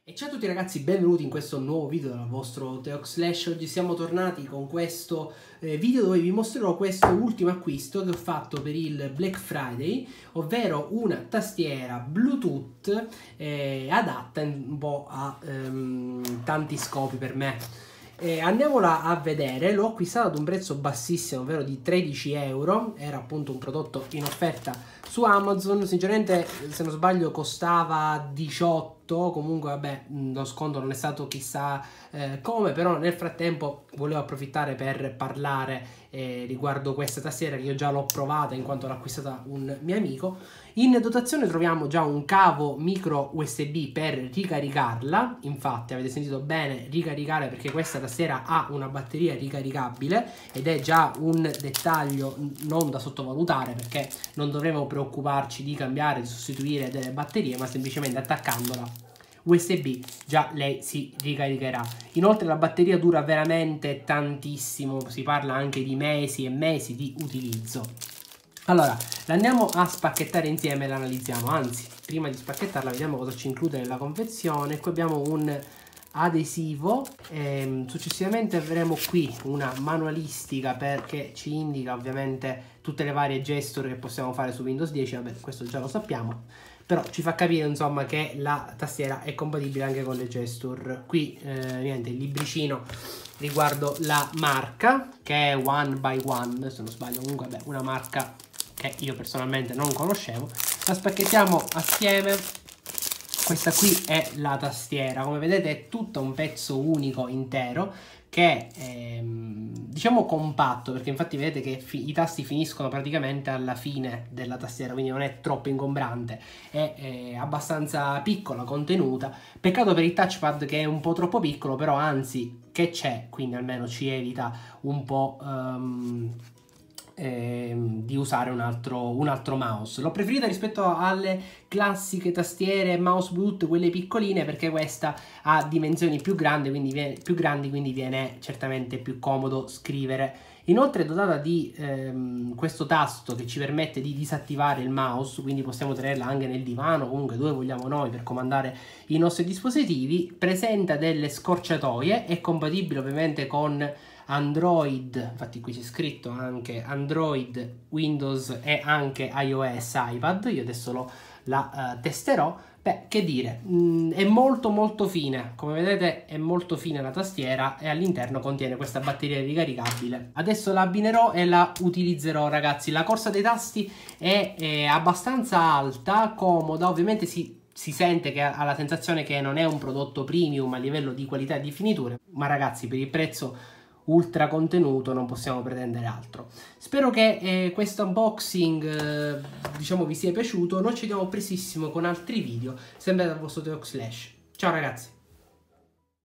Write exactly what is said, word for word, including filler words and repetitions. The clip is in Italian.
E ciao a tutti ragazzi, benvenuti in questo nuovo video dal vostro TheOxSlash. Oggi siamo tornati con questo eh, video dove vi mostrerò questo ultimo acquisto che ho fatto per il Black Friday, ovvero una tastiera Bluetooth eh, adatta un po' a ehm, tanti scopi per me. Eh, andiamola a vedere. L'ho acquistata ad un prezzo bassissimo, ovvero di tredici euro. Era appunto un prodotto in offerta su Amazon. Sinceramente, se non sbaglio, costava diciotto. Comunque vabbè, lo sconto non è stato chissà eh, come, però nel frattempo volevo approfittare per parlare eh, riguardo questa tastiera, che io già l'ho provata in quanto l'ha acquistata un mio amico. In dotazione troviamo già un cavo micro U S B per ricaricarla. Infatti avete sentito bene, ricaricare, perché questa tastiera ha una batteria ricaricabile ed è già un dettaglio non da sottovalutare, perché non dovremo preoccuparci di cambiare, di sostituire delle batterie, ma semplicemente attaccandola U S B già lei si ricaricherà. Inoltre la batteria dura veramente tantissimo, si parla anche di mesi e mesi di utilizzo. Allora, la andiamo a spacchettare insieme e la analizziamo. Anzi, prima di spacchettarla vediamo cosa ci include nella confezione. Qui abbiamo un adesivo, e successivamente avremo qui una manualistica perché ci indica ovviamente tutte le varie gesture che possiamo fare su Windows dieci. Vabbè, questo già lo sappiamo, però ci fa capire insomma che la tastiera è compatibile anche con le gesture. Qui eh, niente, il libricino riguardo la marca, che è One by One, se non sbaglio. Comunque vabbè, una marca che io personalmente non conoscevo. La spacchettiamo assieme. Questa qui è la tastiera, come vedete è tutto un pezzo unico intero che è diciamo compatto, perché infatti vedete che i tasti finiscono praticamente alla fine della tastiera, quindi non è troppo ingombrante, è, è abbastanza piccola, contenuta. Peccato per il touchpad che è un po' troppo piccolo, però anzi che c'è, quindi almeno ci evita un po' um, Eh, di usare un altro, un altro mouse. L'ho preferita rispetto alle classiche tastiere mouse Bluetooth, quelle piccoline, perché questa ha dimensioni più grandi, quindi viene, più grandi, quindi viene certamente più comodo scrivere. Inoltre è dotata di ehm, questo tasto che ci permette di disattivare il mouse, quindi possiamo tenerla anche nel divano, comunque dove vogliamo noi, per comandare i nostri dispositivi. Presenta delle scorciatoie, è compatibile ovviamente con Android, infatti qui c'è scritto anche Android, Windows e anche iOS, iPad. Io adesso lo, la uh, testerò. Beh, che dire, mm, è molto molto fine, come vedete è molto fine la tastiera e all'interno contiene questa batteria ricaricabile. Adesso la abbinerò e la utilizzerò ragazzi. La corsa dei tasti è, è abbastanza alta, comoda, ovviamente si... si sente che ha la sensazione che non è un prodotto premium a livello di qualità e di finiture, ma ragazzi per il prezzo ultra contenuto non possiamo pretendere altro. Spero che eh, questo unboxing eh, diciamo vi sia piaciuto. Noi ci vediamo prestissimo con altri video, sempre dal vostro TheOxSlash. Ciao ragazzi.